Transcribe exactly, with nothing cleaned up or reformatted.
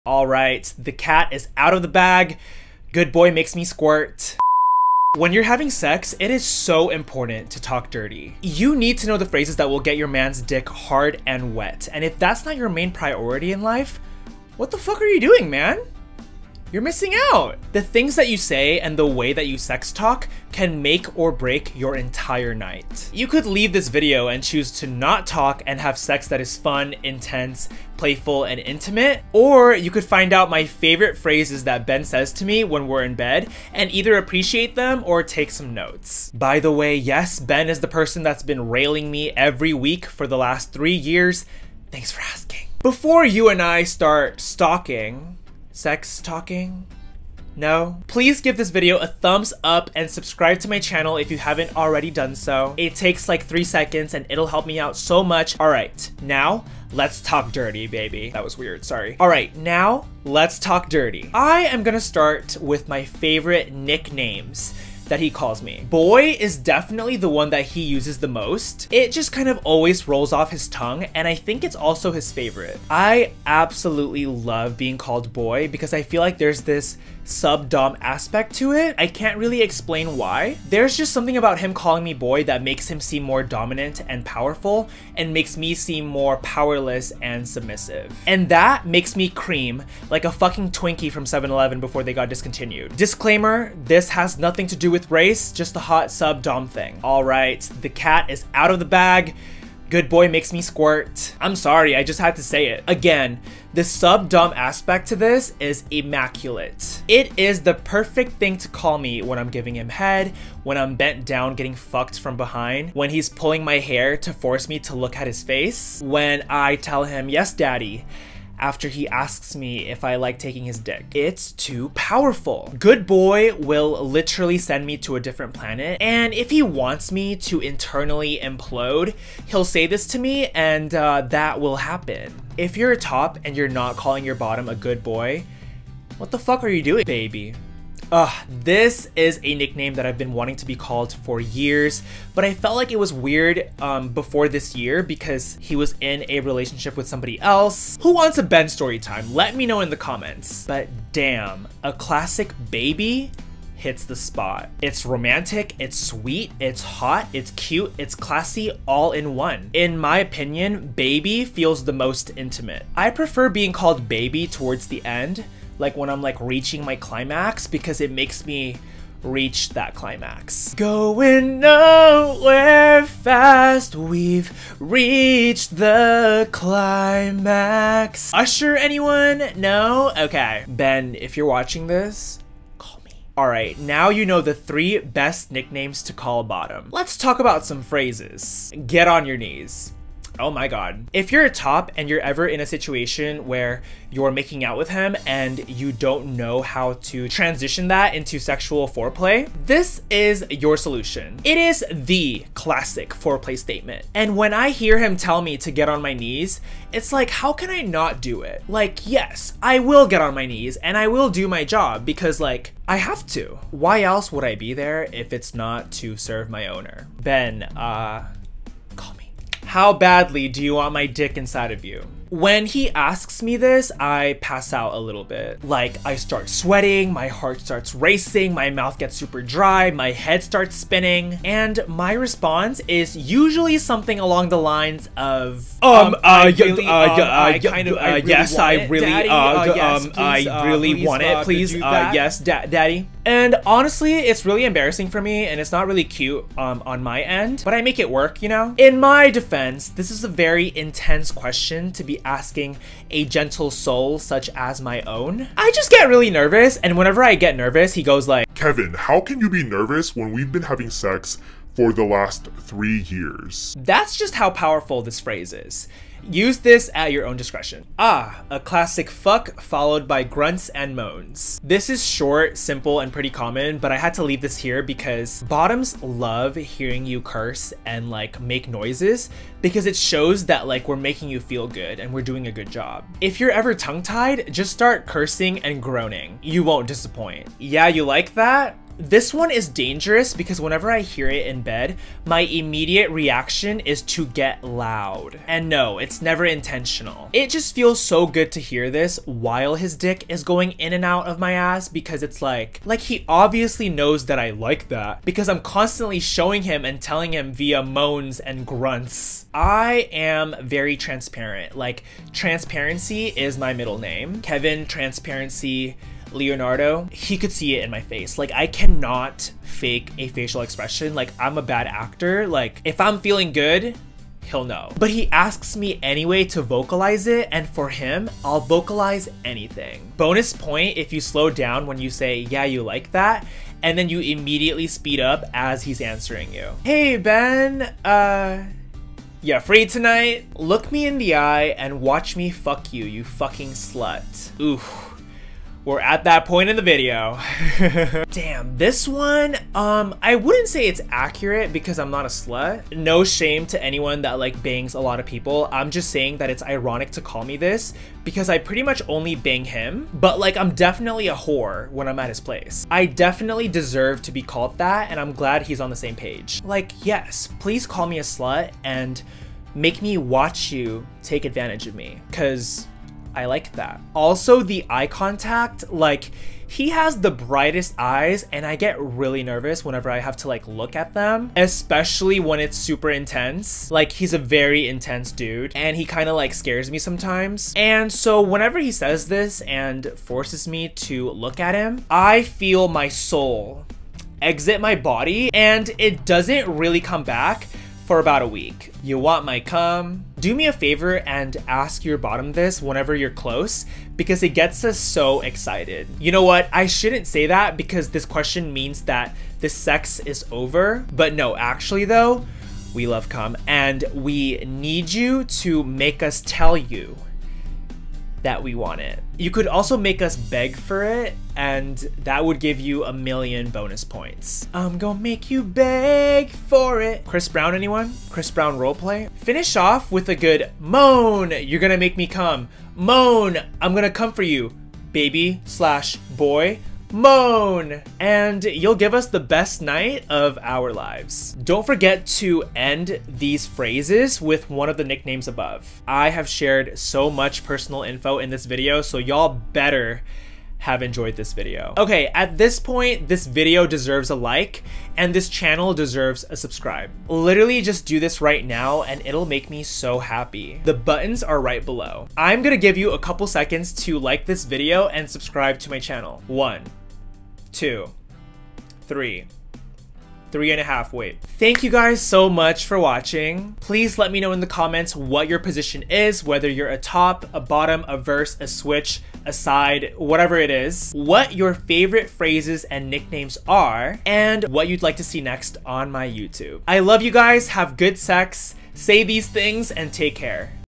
All right, the cat is out of the bag. Good boy makes me squirt. When you're having sex, it is so important to talk dirty. You need to know the phrases that will get your man's dick hard and wet. And if that's not your main priority in life, what the fuck are you doing, man? You're missing out. The things that you say and the way that you sex talk can make or break your entire night. You could leave this video and choose to not talk and have sex that is fun, intense, playful, and intimate, or you could find out my favorite phrases that Ben says to me when we're in bed and either appreciate them or take some notes. By the way, yes, Ben is the person that's been railing me every week for the last three years. Thanks for asking. Before you and I start stalking, sex talking? No? Please give this video a thumbs up and subscribe to my channel if you haven't already done so. It takes like three seconds and it'll help me out so much. All right, now let's talk dirty, baby. That was weird, sorry. All right, now let's talk dirty. I am gonna start with my favorite nicknames that he calls me. Boy is definitely the one that he uses the most. It just kind of always rolls off his tongue, and I think it's also his favorite. I absolutely love being called boy because I feel like there's this sub-dom aspect to it. I can't really explain why. There's just something about him calling me boy that makes him seem more dominant and powerful and makes me seem more powerless and submissive. And that makes me cream like a fucking Twinkie from seven eleven before they got discontinued. Disclaimer, this has nothing to do with race, just a hot sub-dom thing. All right, the cat is out of the bag. Good boy makes me squirt. I'm sorry, I just had to say it. Again, the sub-dom aspect to this is immaculate. It is the perfect thing to call me when I'm giving him head, when I'm bent down getting fucked from behind, when he's pulling my hair to force me to look at his face, when I tell him, yes, daddy, after he asks me if I like taking his dick. It's too powerful. Good boy will literally send me to a different planet, and if he wants me to internally implode, he'll say this to me, and uh, that will happen. If you're a top and you're not calling your bottom a good boy, what the fuck are you doing, baby? Ugh, this is a nickname that I've been wanting to be called for years, but I felt like it was weird um, before this year because he was in a relationship with somebody else. Who wants a Ben story time? Let me know in the comments. But damn, a classic baby hits the spot. It's romantic, it's sweet, it's hot, it's cute, it's classy, all in one. In my opinion, baby feels the most intimate. I prefer being called baby towards the end, like when I'm like reaching my climax, because it makes me reach that climax. Going nowhere fast, we've reached the climax. Usher, anyone? No? Okay. Ben, if you're watching this, call me. All right, now you know the three best nicknames to call bottom. Let's talk about some phrases. Get on your knees. Oh my god. If you're a top and you're ever in a situation where you're making out with him and you don't know how to transition that into sexual foreplay, this is your solution. It is the classic foreplay statement. And when I hear him tell me to get on my knees, it's like, how can I not do it? Like, yes, I will get on my knees and I will do my job because, like, I have to. Why else would I be there if it's not to serve my owner? Ben, uh... how badly do you want my dick inside of you? When he asks me this, I pass out a little bit. Like, I start sweating, my heart starts racing, my mouth gets super dry, my head starts spinning, and my response is usually something along the lines of, Um, um uh, really, uh, um, uh, I kind of, uh, I really yes, I really, Daddy, uh, uh, yes, um, please, I really uh, please, want it, uh, please, uh, yes, da daddy. And honestly, it's really embarrassing for me, and it's not really cute um, on my end, but I make it work, you know? In my defense, this is a very intense question to be asking a gentle soul such as my own. I just get really nervous, and whenever I get nervous, he goes like, Kevin, how can you be nervous when we've been having sex for the last three years? That's just how powerful this phrase is. Use this at your own discretion. Ah, a classic fuck followed by grunts and moans. This is short, simple, and pretty common, but I had to leave this here because bottoms love hearing you curse and like make noises because it shows that like we're making you feel good and we're doing a good job. If you're ever tongue-tied, just start cursing and groaning. You won't disappoint. Yeah, you like that? This one is dangerous because whenever I hear it in bed, my immediate reaction is to get loud. And no, it's never intentional. It just feels so good to hear this while his dick is going in and out of my ass because it's like, like he obviously knows that I like that because I'm constantly showing him and telling him via moans and grunts. I am very transparent. Like, transparency is my middle name. Kevin Transparency Leonardo, he could see it in my face. Like, I cannot fake a facial expression. Like, I'm a bad actor. Like, if I'm feeling good, he'll know. But he asks me anyway to vocalize it, and for him, I'll vocalize anything. Bonus point if you slow down when you say, yeah, you like that, and then you immediately speed up as he's answering you. Hey, Ben, uh... yeah, free tonight? Look me in the eye and watch me fuck you, you fucking slut. Oof. We're at that point in the video. Damn, this one, um, I wouldn't say it's accurate because I'm not a slut. No shame to anyone that like bangs a lot of people. I'm just saying that it's ironic to call me this because I pretty much only bang him, but like I'm definitely a whore when I'm at his place. I definitely deserve to be called that, and I'm glad he's on the same page. Like, yes, please call me a slut and make me watch you take advantage of me, because I like that. Also, the eye contact, like, he has the brightest eyes and I get really nervous whenever I have to like look at them, especially when it's super intense. Like, he's a very intense dude and he kind of like scares me sometimes. And so whenever he says this and forces me to look at him, I feel my soul exit my body and it doesn't really come back for about a week. You want my cum? Do me a favor and ask your bottom this whenever you're close because it gets us so excited. You know what? I shouldn't say that because this question means that the sex is over. But no, actually though, we love cum and we need you to make us tell you that we want it. You could also make us beg for it and that would give you a million bonus points. I'm gonna make you beg for it. Chris Brown, anyone? Chris Brown roleplay? Finish off with a good moan. You're gonna make me come. Moan. I'm gonna come for you, baby slash boy. Moan, and you'll give us the best night of our lives. Don't forget to end these phrases with one of the nicknames above. I have shared so much personal info in this video, so y'all better have enjoyed this video. Okay, at this point, this video deserves a like, and this channel deserves a subscribe. Literally just do this right now, and it'll make me so happy. The buttons are right below. I'm gonna give you a couple seconds to like this video and subscribe to my channel. One, two, three, three and a half, wait. Thank you guys so much for watching. Please let me know in the comments what your position is, whether you're a top, a bottom, a verse, a switch, a side, whatever it is, what your favorite phrases and nicknames are, and what you'd like to see next on my YouTube. I love you guys, have good sex, say these things, and take care.